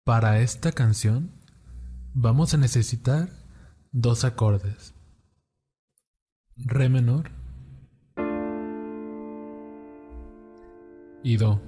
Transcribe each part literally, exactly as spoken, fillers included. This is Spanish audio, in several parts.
Para esta canción vamos a necesitar dos acordes: Re menor y Do.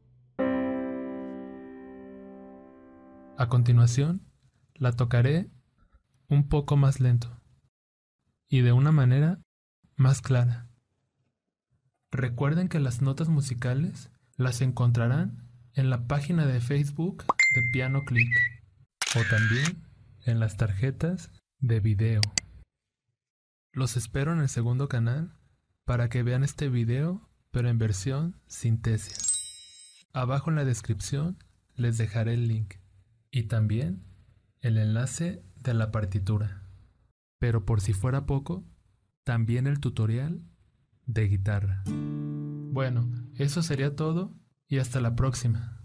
A continuación, la tocaré un poco más lento y de una manera más clara. Recuerden que las notas musicales las encontrarán en la página de Facebook de Piano Click o también en las tarjetas de video. Los espero en el segundo canal para que vean este video, pero en versión Synthesia. Abajo en la descripción les dejaré el link y también el enlace de la partitura. Pero por si fuera poco, también el tutorial de guitarra. Bueno, eso sería todo y hasta la próxima.